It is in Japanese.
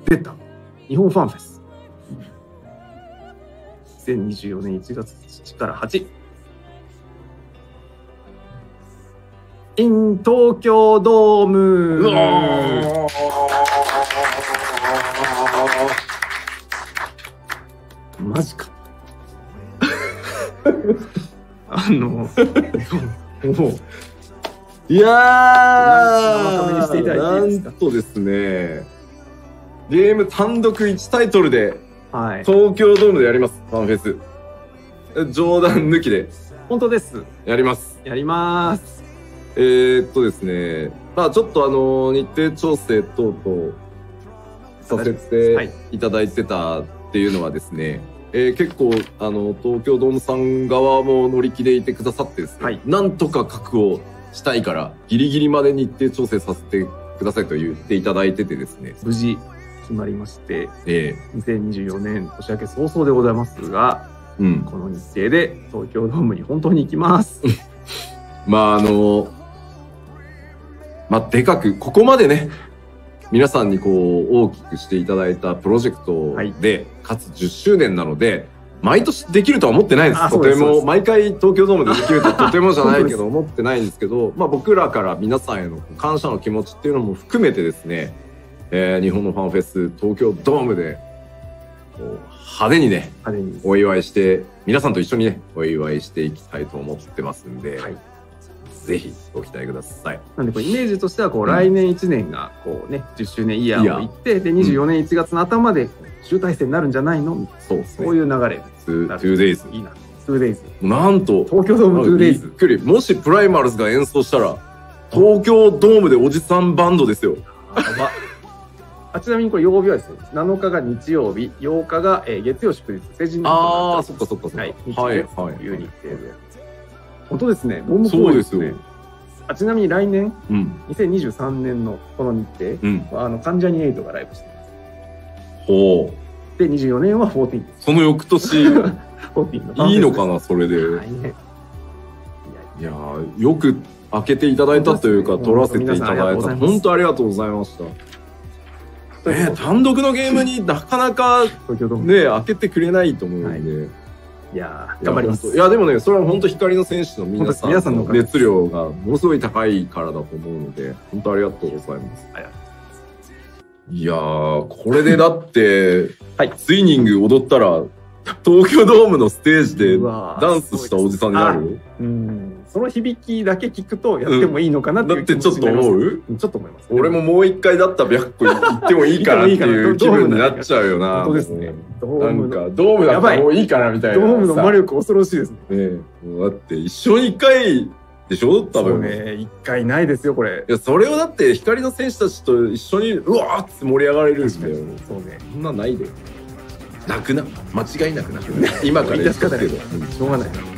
出た日本ファンフェス2024年1月1から8 in 東京ドーム。 うわマジか。もういや生カメにしていただいていいですか。 なんとですね、ゲーム単独1タイトルではい、 東京ドームでやります。ファンフェス冗談抜きで本当です。 やります。 やります。 ですね、まあちょっと日程調整等々させていただいてたっていうのはですね、結構東京ドームさん側も乗り気でいてくださってですね、はい、なんとか確保したいからギリギリまで日程調整させてくださいと言っていただいててですね、 無事決まりまして、2024年年明け早々でございますが、この日程で東京ドームに本当に行きます。 まあでかくここまでね皆さんにこう大きくしていただいたプロジェクトで、はい、かつ10周年なので毎年できるとは思ってないです。とても毎回東京ドームでできるとはとてもじゃないけど思ってないんですけど、まあ僕らから皆さんへの感謝の気持ちっていうのも含めてですね、日本のファンフェス東京ドームで派手にねお祝いして皆さんと一緒にねお祝いしていきたいと思ってますんで、はい、ぜひご期待ください。 なんでこうイメージとしてはこう、来年1年がこうね10周年イヤーをいってで24年1月の頭で集大成になるんじゃないのみたいな、そういう流れ。 2days いいな。2days。 なんと東京ドーム 2days。 びっくり。もしプライマルズが演奏したら東京ドームでおじさんバンドですよ。 ちなみにこれ曜日はですね、7日が日曜日、8日が月曜祝日、成人の日。 ああ、そっかそっかそっか。 はい、という日程で。本当ですね。ドーム公演ですね。ちなみに来年、2023年のこの日程、関ジャニ∞がライブしてます。 ほう。 で、24年は14。 その翌年、いいのかな、それで。いや、よく開けていただいたというか、撮らせていただいた。本当ありがとうございました。単独のゲームになかなかね開けてくれないと思うんで、 いや頑張ります。 いやでもね、それは本当光の選手の皆さんの熱量がものすごい高いからだと思うので、本当ありがとうございます。いやー、これでだってツイニング踊ったら東京ドームのステージでダンスしたおじさんになる？ その響きだけ聞くとやってもいいのかなっていう気持ちになります。 だってちょっと思う？ ちょっと思います。 俺ももう一回だったら100個行ってもいいかなっていう気分になっちゃうよな。 本当ですね。 なんかドームだったらもういいかなみたいな。 ドームの魔力恐ろしいですね。 だって一生に一回でしょ多分。 そうね、一回ないですよこれ。 いやそれをだって光の選手たちと一緒にうわーって盛り上がれるんだよ。 そうね。 そんなないで。泣くな、間違いなく泣くな。今から言っちゃったけど、 しょうがない。